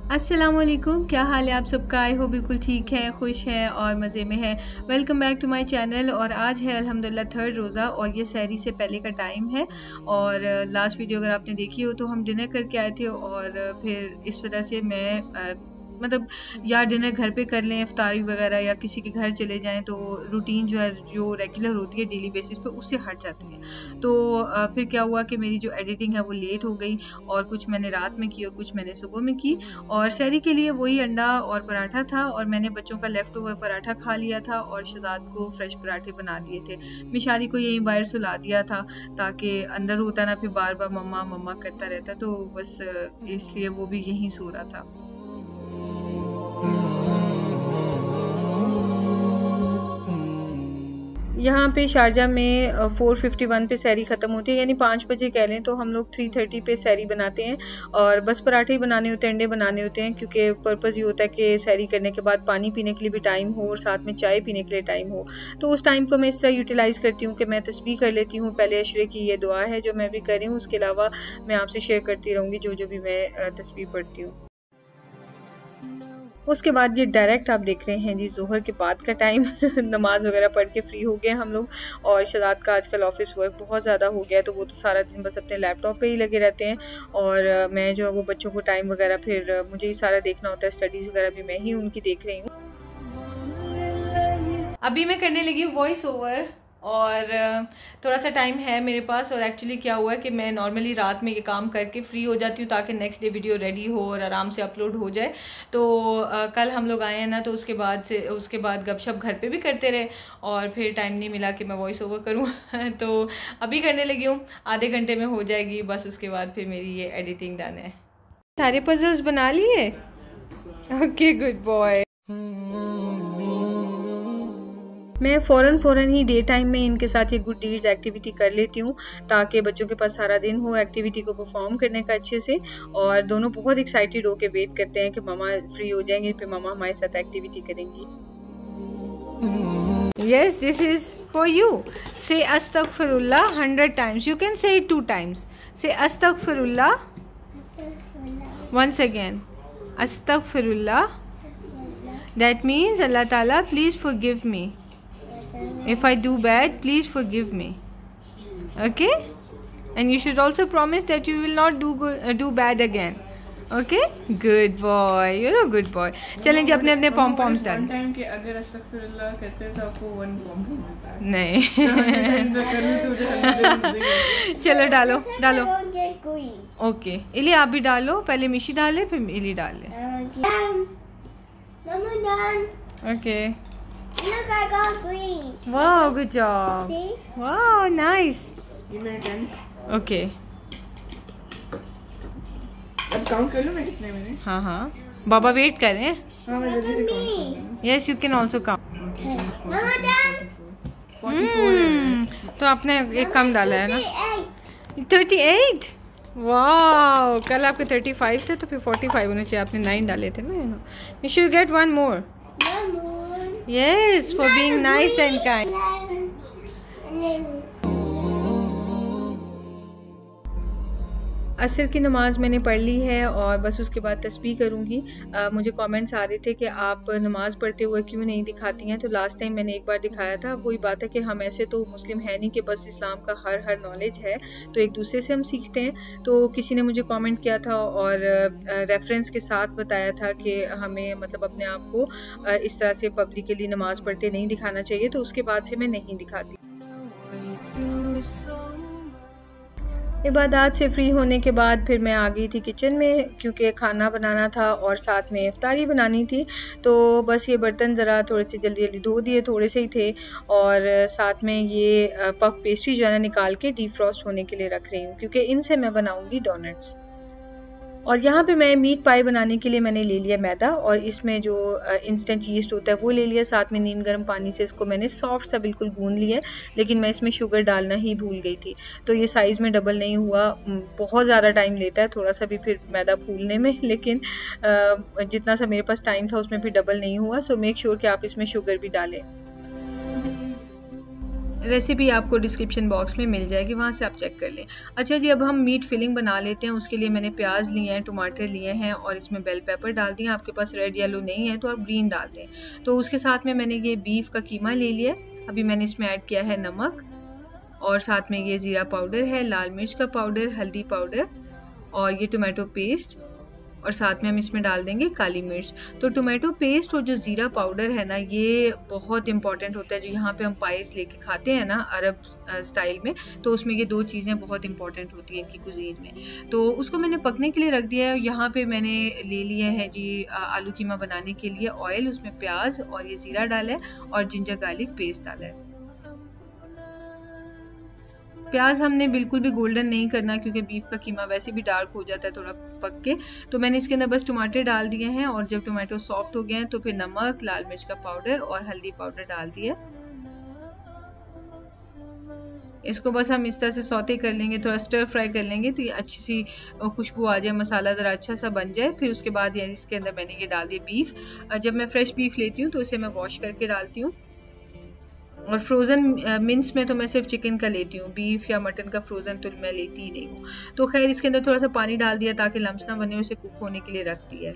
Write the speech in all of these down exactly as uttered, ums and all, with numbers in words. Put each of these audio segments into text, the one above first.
अस्सलामुअलैकुम, क्या हाल है आप सबका। आई हो बिल्कुल ठीक है, खुश हैं और मज़े में है। Welcome back to my channel. और आज है अल्हम्दुलिल्लाह थर्ड रोज़ा और ये सहरी से पहले का टाइम है। और लास्ट वीडियो अगर आपने देखी हो तो हम डिनर करके आए थे और फिर इस वजह से मैं मतलब या डिनर घर पे कर लें इफ्तारी वगैरह या किसी के घर चले जाएं तो रूटीन जो है जो रेगुलर होती है डेली बेसिस पे उससे हट जाती है। तो फिर क्या हुआ कि मेरी जो एडिटिंग है वो लेट हो गई और कुछ मैंने रात में की और कुछ मैंने सुबह में की। और सहरी के लिए वही अंडा और पराठा था और मैंने बच्चों का लेफ्ट ओवर पराठा खा लिया था और शहजाद को फ्रेश पराठे बना दिए थे। मिशारी को यही बाहर सुला दिया था ताकि अंदर होता ना फिर बार बार मम्मा मम्मा करता रहता, तो बस इसलिए वो भी यहीं सो रहा था। यहाँ पे शारजा में चार सौ इक्यावन पे सहरी ख़त्म होती है, यानी पाँच बजे कह लें तो हम लोग तीन तीस पे सहरी बनाते हैं। और बस पराठे ही बनाने होते हैं, अंडे बनाने होते हैं, क्योंकि पर्पज़ ये होता है कि सहरी करने के बाद पानी पीने के लिए भी टाइम हो और साथ में चाय पीने के लिए टाइम हो। तो उस टाइम को मैं इस तरह यूटिलाइज़ करती हूँ कि मैं तस्बीह कर लेती हूँ। पहले अशरे की ये दुआ है जो मैं भी कर रही हूँ, उसके अलावा मैं आपसे शेयर करती रहूँगी जो जो भी मैं तस्बीह पढ़ती हूँ। उसके बाद ये डायरेक्ट आप देख रहे हैं जी जोहर के बाद का टाइम नमाज वगैरह पढ़ के फ्री हो गए हम लोग। और शहजाद का आजकल ऑफिस वर्क बहुत ज़्यादा हो गया है तो वो तो सारा दिन बस अपने लैपटॉप पे ही लगे रहते हैं और मैं जो है वो बच्चों को टाइम वगैरह फिर मुझे ही सारा देखना होता है। स्टडीज़ वगैरह भी मैं ही उनकी देख रही हूँ। अभी मैं करने लगी हूँ वॉइस ओवर और थोड़ा सा टाइम है मेरे पास। और एक्चुअली क्या हुआ है कि मैं नॉर्मली रात में ये काम करके फ्री हो जाती हूँ ताकि नेक्स्ट डे वीडियो रेडी हो और आराम से अपलोड हो जाए। तो आ, कल हम लोग आए हैं ना, तो उसके बाद से उसके बाद गपशप घर पे भी करते रहे और फिर टाइम नहीं मिला कि मैं वॉइस ओवर करूँ तो अभी करने लगी हूँ, आधे घंटे में हो जाएगी बस। उसके बाद फिर मेरी ये एडिटिंग डन है। सारे पजल्स बना लिए? Okay, good boy. मैं फ़ौरन फ़ौरन ही डे टाइम में इनके साथ ये गुड डीड्स एक्टिविटी कर लेती हूँ ताकि बच्चों के पास सारा दिन हो एक्टिविटी को परफॉर्म करने का अच्छे से। और दोनों बहुत एक्साइटेड होके वेट करते हैं कि मामा फ्री हो जाएंगे फिर मामा हमारे साथ एक्टिविटी करेंगी। Yes, this is for you. Say astaghfirullah hundred times. You can say it two times. Say astaghfirullah. Once again. Astaghfirullah. That means Allah Ta'ala, please forgive me. If I do bad, please forgive me. Okay? And you should also promise that you will not do good, uh, do bad again. Okay? Good boy. You're a good boy. चलें जी अपने अपने पॉम पॉम्स डालें। Time के अगर अस्तगफिरुल्लाह कहते हैं तो आपको वन पॉम पॉम मिलता है। नहीं तो चलो डालो डालो। ओके, इली आप भी डालो, पहले मिशी डाले फिर इली डाल ले। Okay. Look, I got green. Wow, good job. See? Wow, nice. ये मेरा टर्न। Okay. अब काउंट कर लूं मैं कितने मैंने? हाँ हाँ, बाबा वेट कर रहे हैं। हाँ मैं जल्दी से काउंट कर लूं। Yes, you can also count. Mama, done. Hmm. तो आपने एक कम डाला है ना? Eight. thirty-eight. वाह, कल आपके thirty-five थे तो फिर forty-five होने चाहिए, आपने nine डाले थे ना। You should get one more. One more. Yes, for being nice and kind. Eleven. Eleven. असर की नमाज मैंने पढ़ ली है और बस उसके बाद तस्बीह करूँगी। मुझे कमेंट्स आ रहे थे कि आप नमाज पढ़ते हुए क्यों नहीं दिखाती हैं, तो लास्ट टाइम मैंने एक बार दिखाया था। वही बात है कि हम ऐसे तो मुस्लिम है नहीं कि बस इस्लाम का हर हर नॉलेज है, तो एक दूसरे से हम सीखते हैं। तो किसी ने मुझे कमेंट किया था और रेफरेंस के साथ बताया था कि हमें मतलब अपने आप को इस तरह से पब्लिकली नमाज पढ़ते नहीं दिखाना चाहिए, तो उसके बाद से मैं नहीं दिखाती। इबादत से फ्री होने के बाद फिर मैं आ गई थी किचन में क्योंकि खाना बनाना था और साथ में इफ्तारी बनानी थी। तो बस ये बर्तन ज़रा थोड़े से जल्दी जल्दी धो दिए, थोड़े से ही थे। और साथ में ये पफ पेस्ट्री जो है ना निकाल के डीफ्रॉस्ट होने के लिए रख रही हूँ क्योंकि इनसे मैं बनाऊँगी डोनट्स। और यहाँ पे मैं मीट पाई बनाने के लिए मैंने ले लिया मैदा और इसमें जो इंस्टेंट यीस्ट होता है वो ले लिया। साथ में नीम गर्म पानी से इसको मैंने सॉफ्ट सा बिल्कुल गूंद लिया, लेकिन मैं इसमें शुगर डालना ही भूल गई थी तो ये साइज़ में डबल नहीं हुआ। बहुत ज़्यादा टाइम लेता है थोड़ा सा भी फिर मैदा फूलने में, लेकिन जितना सा मेरे पास टाइम था उसमें भी डबल नहीं हुआ। सो मेक श्योर कि आप इसमें शुगर भी डालें। रेसिपी आपको डिस्क्रिप्शन बॉक्स में मिल जाएगी, वहाँ से आप चेक कर लें। अच्छा जी, अब हम मीट फिलिंग बना लेते हैं। उसके लिए मैंने प्याज लिए हैं, टमाटर लिए हैं और इसमें बेल पेपर डाल दिए। आपके पास रेड येलो नहीं है तो आप ग्रीन डाल दें। तो उसके साथ में मैंने ये बीफ का कीमा ले लिया। अभी मैंने इसमें ऐड किया है नमक और साथ में ये ज़ीरा पाउडर है, लाल मिर्च का पाउडर, हल्दी पाउडर और ये टोमेटो पेस्ट और साथ में हम इसमें डाल देंगे काली मिर्च। तो टोमेटो पेस्ट और जो ज़ीरा पाउडर है ना, ये बहुत इंपॉर्टेंट होता है। जो यहाँ पे हम पायस लेके खाते हैं ना अरब स्टाइल में, तो उसमें ये दो चीज़ें बहुत इंपॉर्टेंट होती हैं इनकी कुजीन में। तो उसको मैंने पकने के लिए रख दिया है। यहाँ पे मैंने ले लिया है जी आलू कीमा बनाने के लिए ऑयल, उसमें प्याज और ये ज़ीरा डाला है और जिंजर गार्लिक पेस्ट डाला है। प्याज हमने बिल्कुल भी गोल्डन नहीं करना क्योंकि बीफ का कीमा वैसे भी डार्क हो जाता है थोड़ा पक के। तो मैंने इसके अंदर बस टमाटर डाल दिए हैं और जब टमाटो सॉफ्ट हो गए हैं तो फिर नमक, लाल मिर्च का पाउडर और हल्दी पाउडर डाल दिया। इसको बस हम इस तरह से सौते कर लेंगे, थोड़ा स्टर फ्राई कर लेंगे तो ये अच्छी सी खुशबू आ जाए, मसाला ज़रा अच्छा सा बन जाए। फिर उसके बाद ये इसके अंदर मैंने ये डाल दिया बीफ। जब मैं फ्रेश बीफ लेती हूँ तो इसे मैं वॉश करके डालती हूँ और फ्रोज़न मिन्स में तो मैं सिर्फ चिकन का लेती हूँ, बीफ या मटन का फ्रोज़न तो मैं लेती ही नहीं हूँ। तो खैर इसके अंदर थोड़ा सा पानी डाल दिया ताकि लम्स ना बने, उसे कुक होने के लिए रख दिया।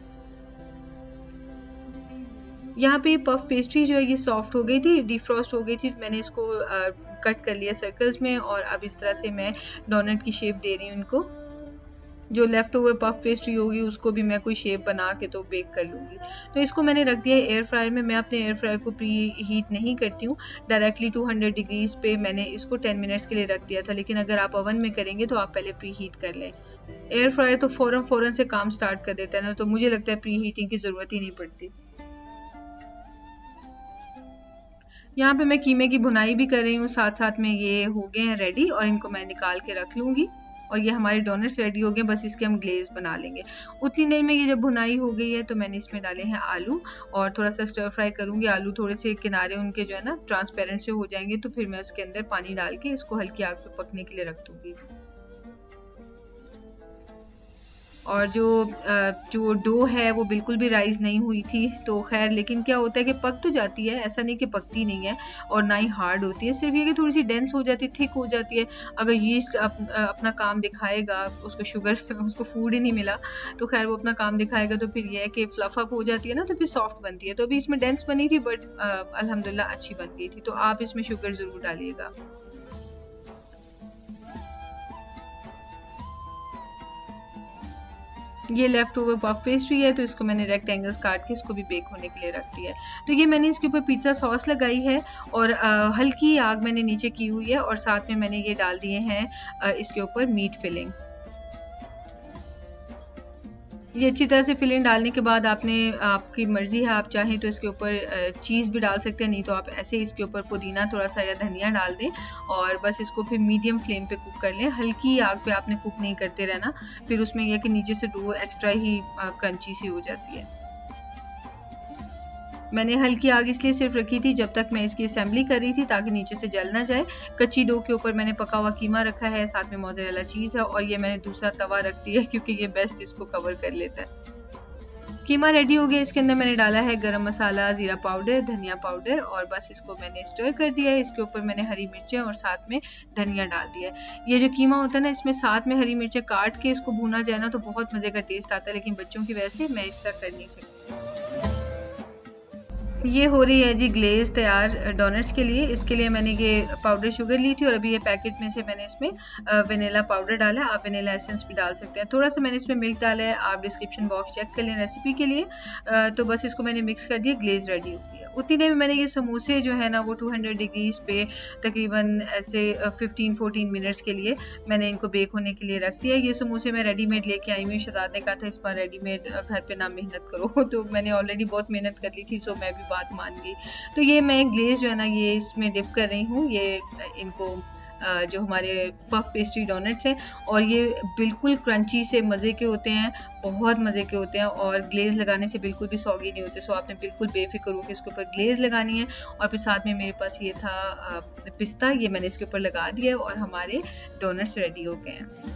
यहाँ पे पफ पेस्ट्री जो है ये सॉफ्ट हो गई थी, डिफ्रॉस्ट हो गई थी। मैंने इसको आ, कट कर लिया सर्कल्स में और अब इस तरह से मैं डोनट की शेप दे रही हूँ इनको। जो लेफ्ट ओवर पफ पेस्ट्री होगी उसको भी मैं कोई शेप बना के तो बेक कर लूँगी। तो इसको मैंने रख दिया है एयर फ्रायर में। मैं अपने एयर फ्रायर को प्री हीट नहीं करती हूँ, डायरेक्टली टू हंड्रेड डिग्रीज पे मैंने इसको टेन मिनट्स के लिए रख दिया था। लेकिन अगर आप ओवन में करेंगे तो आप पहले प्री हीट कर लें। एयर फ्रायर तो फ़ौरन फ़ौरन से काम स्टार्ट कर देता है ना, तो मुझे लगता है प्री हीटिंग की ज़रूरत ही नहीं पड़ती। यहाँ पे मैं कीमे की भुनाई भी कर रही हूँ, साथ साथ में ये हो गए हैं रेडी और इनको मैं निकाल के रख लूँगी। और ये हमारे डोनट्स रेडी हो गए, बस इसके हम ग्लेज बना लेंगे। उतनी देर में ये जब भुनाई हो गई है तो मैंने इसमें डाले हैं आलू और थोड़ा सा स्टर फ्राई करूँगी। आलू थोड़े से किनारे उनके जो है ना ट्रांसपेरेंट से हो जाएंगे तो फिर मैं उसके अंदर पानी डाल के इसको हल्की आग पे पकने के लिए रख दूँगी। और जो जो डो है वो बिल्कुल भी राइज नहीं हुई थी, तो खैर लेकिन क्या होता है कि पक तो जाती है, ऐसा नहीं कि पकती नहीं है और ना ही हार्ड होती है, सिर्फ ये कि थोड़ी सी डेंस हो जाती है, थिक हो जाती है। अगर यीस्ट अप, अपना काम दिखाएगा, उसको शुगर उसको फूड ही नहीं मिला तो खैर वो अपना काम दिखाएगा तो फिर ये है कि फ्लफ अप हो जाती है ना, तो फिर सॉफ्ट बनती है। तो अभी इसमें डेंस बनी थी बट अल्हम्दुलिल्लाह अच्छी बन गई थी। तो आप इसमें शुगर ज़रूर डालिएगा। ये लेफ्ट ओवर पफ पेस्ट्री है तो इसको मैंने रेक्टेंगल्स काट के इसको भी बेक होने के लिए रख दिया है। तो ये मैंने इसके ऊपर पिज्ज़ा सॉस लगाई है और आ, हल्की आग मैंने नीचे की हुई है और साथ में मैंने ये डाल दिए हैं आ, इसके ऊपर मीट फिलिंग। ये अच्छी तरह से फिलिंग डालने के बाद आपने आपकी मर्ज़ी है, आप चाहें तो इसके ऊपर चीज़ भी डाल सकते हैं, नहीं तो आप ऐसे ही इसके ऊपर पुदीना थोड़ा सा या धनिया डाल दें और बस इसको फिर मीडियम फ्लेम पे कुक कर लें। हल्की आग पे आपने कुक नहीं करते रहना, फिर उसमें यह कि नीचे से डो एक्स्ट्रा ही क्रंची सी हो जाती है। मैंने हल्की आग इसलिए सिर्फ रखी थी जब तक मैं इसकी असेंबली कर रही थी ताकि नीचे से जल ना जाए। कच्ची डो के ऊपर मैंने पका हुआ कीमा रखा है, साथ में मोज़रेला चीज़ है और ये मैंने दूसरा तवा रख दिया है क्योंकि ये बेस्ट इसको कवर कर लेता है। कीमा रेडी हो गया, इसके अंदर मैंने डाला है गरम मसाला, ज़ीरा पाउडर, धनिया पाउडर और बस इसको मैंने स्टर कर दिया है। इसके ऊपर मैंने हरी मिर्चें और साथ में धनिया डाल दिया है। ये जो कीमा होता है ना, इसमें साथ में हरी मिर्चें काट के इसको भूना जाए ना तो बहुत मज़े का टेस्ट आता है, लेकिन बच्चों की वजह से मैं इस तरह कर नहीं सकती। ये हो रही है जी ग्लेज तैयार डोनट्स के लिए। इसके लिए मैंने ये पाउडर शुगर ली थी और अभी ये पैकेट में से मैंने इसमें वनीला पाउडर डाला है। आप वनीला एसेंस भी डाल सकते हैं। थोड़ा सा मैंने इसमें मिल्क डाला है, आप डिस्क्रिप्शन बॉक्स चेक कर लें रेसिपी के लिए। तो बस इसको मैंने मिक्स कर दिया, ग्लेज रेडी हो गई है। उतनी देर में मैंने ये समोसे जो है ना वो टू हंड्रेड डिग्रीज पे तकरीबन ऐसे फिफ्टीन फोर्टीन मिनट्स के लिए मैंने इनको बेक होने के लिए रख दिया। ये समोसे मैं रेडीमेड लेके आई हूँ। शहजाद ने कहा था इस बार रेडीमेड घर पे ना मेहनत करो तो मैंने ऑलरेडी बहुत मेहनत कर ली थी, सो मैं भी बात मान गई। तो ये मैं ग्लेज जो है ना ये इसमें डिप कर रही हूँ, ये इनको जो हमारे पफ पेस्ट्री डोनट्स हैं और ये बिल्कुल क्रंची से मज़े के होते हैं, बहुत मज़े के होते हैं और ग्लेज लगाने से बिल्कुल भी सॉगी नहीं होते। सो आपने बिल्कुल बेफिक्र हो कि इसके ऊपर ग्लेज लगानी है। और फिर साथ में मेरे पास ये था पिस्ता, ये मैंने इसके ऊपर लगा दिया और हमारे डोनट्स रेडी हो गए हैं।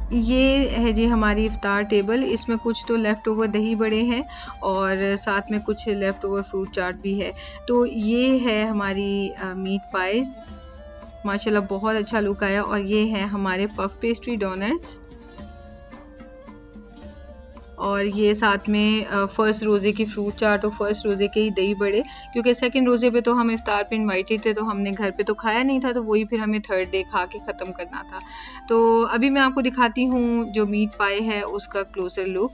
ये है जी हमारी इफ्तार टेबल। इसमें कुछ तो लेफ़्ट ओवर दही बड़े हैं और साथ में कुछ लेफ़्ट ओवर फ्रूट चाट भी है। तो ये है हमारी मीट पाइज़, माशाल्लाह बहुत अच्छा लुक आया। और ये है हमारे पफ पेस्ट्री डोनट्स, और ये साथ में फ़र्स्ट रोज़े की फ्रूट चाट और फर्स्ट रोज़े के ही दही बड़े, क्योंकि सेकंड रोज़े पे तो हम इफ्तार पे इनवाइटेड थे, तो हमने घर पे तो खाया नहीं था, तो वही फिर हमें थर्ड डे खा के ख़त्म करना था। तो अभी मैं आपको दिखाती हूँ जो मीट पाई है उसका क्लोज़र लुक।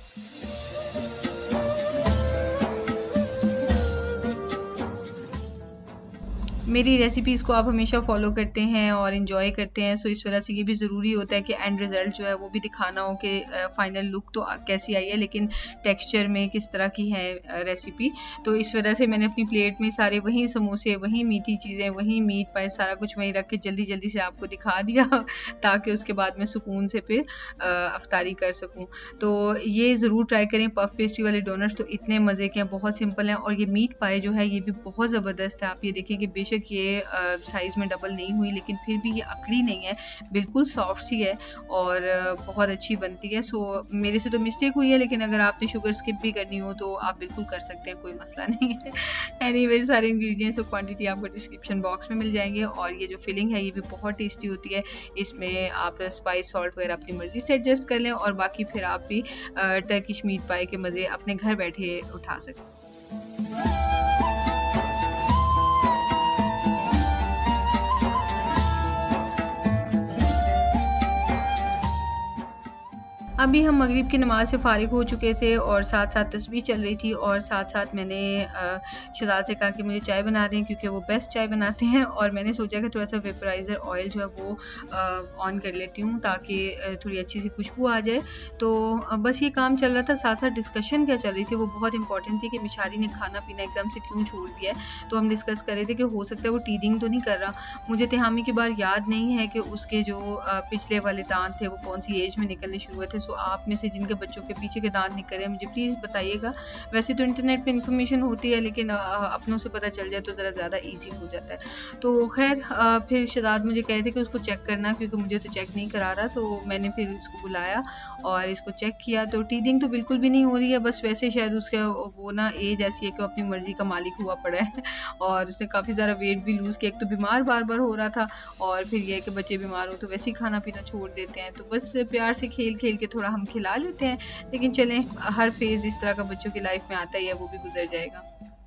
मेरी रेसिपीज़ को आप हमेशा फॉलो करते हैं और इन्जॉय करते हैं, सो इस वजह से ये भी ज़रूरी होता है कि एंड रिज़ल्ट जो है वो भी दिखाना हो कि फ़ाइनल लुक तो कैसी आई है, लेकिन टेक्सचर में किस तरह की है रेसिपी। तो इस वजह से मैंने अपनी प्लेट में सारे वही समोसे, वही मीठी चीज़ें, वही मीट पाई, सारा कुछ वहीं रख के जल्दी जल्दी से आपको दिखा दिया ताकि उसके बाद मैं सुकून से फिर अफ्तारी कर सकूँ। तो ये ज़रूर ट्राई करें। पफ पेस्ट्री वाले डोनट्स तो इतने मज़े के हैं, बहुत सिंपल हैं, और ये मीट पाई जो है ये भी बहुत ज़बरदस्त है। आप ये देखें कि बेशक ये साइज़ में डबल नहीं हुई, लेकिन फिर भी ये अकड़ी नहीं है, बिल्कुल सॉफ्ट सी है और बहुत अच्छी बनती है। सो मेरे से तो मिस्टेक हुई है, लेकिन अगर आपने शुगर स्किप भी करनी हो तो आप बिल्कुल कर सकते हैं, कोई मसला नहीं है। एनीवे सारे इंग्रेडिएंट्स और क्वांटिटी आपको डिस्क्रिप्शन बॉक्स में मिल जाएंगे। और ये जो फिलिंग है ये भी बहुत टेस्टी होती है। इसमें आप स्पाइस सॉल्ट वगैरह अपनी मर्जी से एडजस्ट कर लें, और बाकी फिर आप भी टर्किश मीट पाई के मज़े अपने घर बैठे उठा सकते हैं। अभी हम मगरिब की नमाज़ से फ़ारिग हो चुके थे और साथ साथ तस्बीह चल रही थी, और साथ साथ मैंने शहजाद से कहा कि मुझे चाय बना दें, क्योंकि वो बेस्ट चाय बनाते हैं। और मैंने सोचा कि थोड़ा सा वेपराइज़र ऑयल जो है वो ऑन कर लेती हूँ ताकि थोड़ी अच्छी सी खुशबू आ जाए। तो बस ये काम चल रहा था। साथ साथ डिस्कशन क्या चल रही थी वो बहुत इंपॉर्टेंट थी कि मिशारी ने खाना पीना एकदम से क्यों छोड़ दिया है। तो हम डिस्कस कर रहे थे कि हो सकता है वो टीदिंग तो नहीं कर रहा। मुझे तिहामी के बार याद नहीं है कि उसके जो पिछले वाले दांत थे वो कौन सी एज में निकलने शुरू हुए थे। सो आप में से जिनके बच्चों के पीछे के दांत निकल रहे हैं मुझे प्लीज़ बताइएगा। वैसे तो इंटरनेट पे इन्फॉर्मेशन होती है, लेकिन अपनों से पता चल जाए तो ज़रा ज़्यादा इजी हो जाता है। तो खैर फिर शहजाद मुझे कह रहे थे कि उसको चेक करना, क्योंकि मुझे तो चेक नहीं करा रहा। तो मैंने फिर इसको बुलाया और इसको चेक किया, तो टीदिंग तो बिल्कुल भी नहीं हो रही है। बस वैसे शायद उसका वो ना एज ऐसी है कि वो अपनी मर्जी का मालिक हुआ पड़ा है और उसने काफ़ी ज़्यादा वेट भी लूज़ किया। एक तो बीमार बार बार हो रहा था, और फिर यह कि बच्चे बीमार हो तो वैसे ही खाना पीना छोड़ देते हैं। तो बस प्यार से खेल खेल के थोड़ा हम खिला लेते हैं, लेकिन चलें, हर फेज़ इस तरह का बच्चों की लाइफ में आता ही है, वो भी गुजर जाएगा।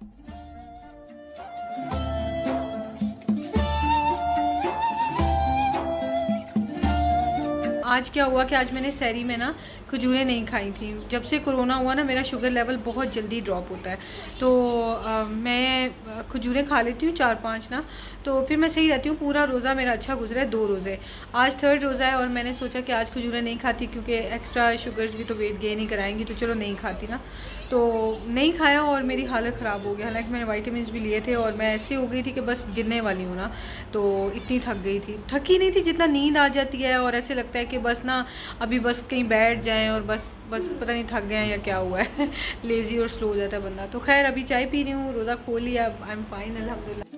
आज क्या हुआ कि आज मैंने सहरी में ना खजूरें नहीं खाई थी। जब से कोरोना हुआ ना मेरा शुगर लेवल बहुत जल्दी ड्रॉप होता है, तो आ, मैं खजूरें खा लेती हूँ चार पांच ना, तो फिर मैं सही रहती हूँ। पूरा रोज़ा मेरा अच्छा गुजरा है, दो रोज़े। आज थर्ड रोज़ा है और मैंने सोचा कि आज खजूरें नहीं खाती, क्योंकि एक्स्ट्रा शुगर्स भी तो वेट गेन ही कराएंगी, तो चलो नहीं खाती ना। तो नहीं खाया और मेरी हालत ख़राब हो गई। हालांकि मैंने वाइटामिन भी लिए थे और मैं ऐसे हो गई थी कि बस गिरने वाली हूँ ना, तो इतनी थक गई थी। थकी नहीं थी जितना नींद आ जाती है, और ऐसे लगता है कि बस ना अभी बस कहीं बैठ जाएं और बस बस पता नहीं थक गए हैं या क्या हुआ है। लेज़ी और स्लो हो जाता है बंदा। तो खैर अभी चाय पी रही हूँ, रोज़ा खोल लिया, आई एम फाइन अल्हम्दुलिल्लाह।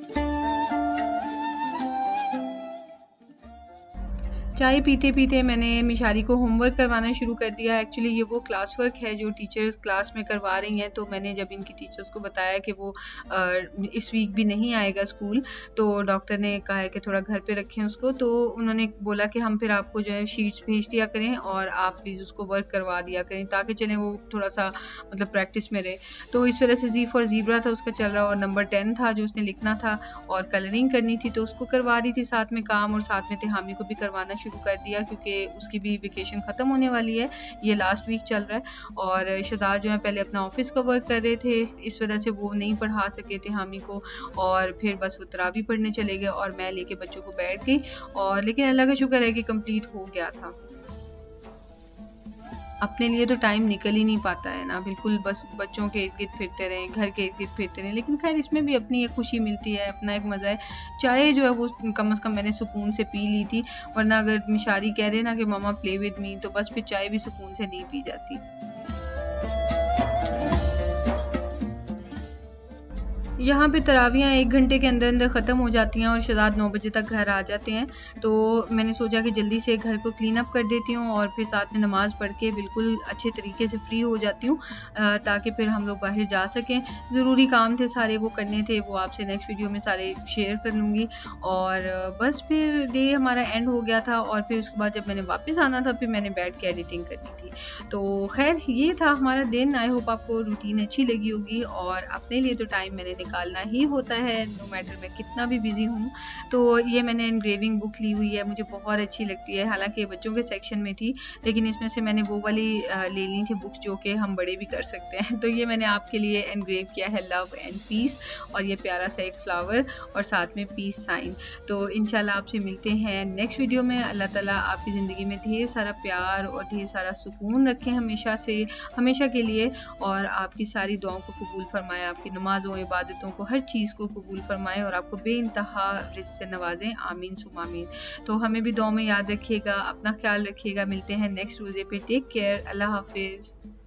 चाय पीते पीते मैंने मिशारी को होमवर्क करवाना शुरू कर दिया। एक्चुअली ये वो क्लास वर्क है जो टीचर्स क्लास में करवा रही हैं। तो मैंने जब इनकी टीचर्स को बताया कि वो आ, इस वीक भी नहीं आएगा स्कूल, तो डॉक्टर ने कहा है कि थोड़ा घर पे रखें उसको। तो उन्होंने बोला कि हम फिर आपको जो है शीट्स भेज दिया करें और आप प्लीज़ उसको वर्क करवा दिया करें, ताकि चलें वो थोड़ा सा मतलब प्रैक्टिस में रहे। तो इस वजह से जी फॉर ज़ीब्रा था उसका चल रहा, और नंबर टेन था जो उसने लिखना था, और कलरिंग करनी थी, तो उसको करवा रही थी साथ में काम, और साथ में तिहामी को भी करवाना शुरू कर दिया, क्योंकि उसकी भी वेकेशन ख़त्म होने वाली है। ये लास्ट वीक चल रहा है। और शहजाद जो है पहले अपना ऑफिस का वर्क कर रहे थे, इस वजह से वो नहीं पढ़ा सके थे हामी को, और फिर बस वो तरावी पढ़ने चले गए और मैं लेके बच्चों को बैठ गई। और लेकिन अल्लाह का शुक्र है कि कंप्लीट हो गया था। अपने लिए तो टाइम निकल ही नहीं पाता है ना, बिल्कुल बस बच्चों के इर्द गिर्द फिरते रहें, घर के इर्द गिर्द फिरते रहें। लेकिन खैर इसमें भी अपनी एक खुशी मिलती है, अपना एक मज़ा है। चाय जो है वो कम से कम मैंने सुकून से पी ली थी, वरना अगर मिशारी कह दे ना कि मामा प्ले विद मी, तो बस फिर चाय भी सुकून से नहीं पी जाती। यहाँ पे तरावियाँ एक घंटे के अंदर अंदर ख़त्म हो जाती हैं और शहज़ाद नौ बजे तक घर आ जाते हैं। तो मैंने सोचा कि जल्दी से घर को क्लीन अप कर देती हूँ और फिर साथ में नमाज़ पढ़ के बिल्कुल अच्छे तरीके से फ्री हो जाती हूँ, ताकि फिर हम लोग बाहर जा सकें। ज़रूरी काम थे सारे वो करने थे, वो आपसे नेक्स्ट वीडियो में सारे शेयर कर लूँगी। और बस फिर डे हमारा एंड हो गया था और फिर उसके बाद जब मैंने वापस आना था फिर मैंने बैठ के एडिटिंग करनी थी। तो खैर ये था हमारा दिन। आई होप आपको रूटीन अच्छी लगी होगी और अपने लिए तो टाइम मैंने निकालना ही होता है, नो मैटर मैं कितना भी बिजी हूँ। तो ये मैंने एनग्रेविंग बुक ली हुई है, मुझे बहुत अच्छी लगती है। हालांकि बच्चों के सेक्शन में थी, लेकिन इसमें से मैंने वो वाली ले ली थी बुक्स जो कि हम बड़े भी कर सकते हैं। तो ये मैंने आपके लिए एनग्रेव किया है, लव एंड पीस, और ये प्यारा सा एक फ्लावर और साथ में पीस साइन। तो इंशाल्लाह आपसे मिलते हैं नेक्स्ट वीडियो में। अल्लाह ताला आपकी ज़िंदगी में ढेर सारा प्यार और ढेर सारा सुकून रखें हमेशा से हमेशा के लिए, और आपकी सारी दुआओं को कबूल फरमाए, आपकी नमाज़ों इबादतों को हर चीज़ को कबूल फरमाए और आपको बेइंतहा रिज़्क़ से नवाजें। आमीन सुम आमीन। तो हमें भी दुआ में याद रखिएगा, अपना ख्याल रखिएगा। मिलते हैं नेक्स्ट रोज़े पे। Take care. अल्लाह हाफिज़।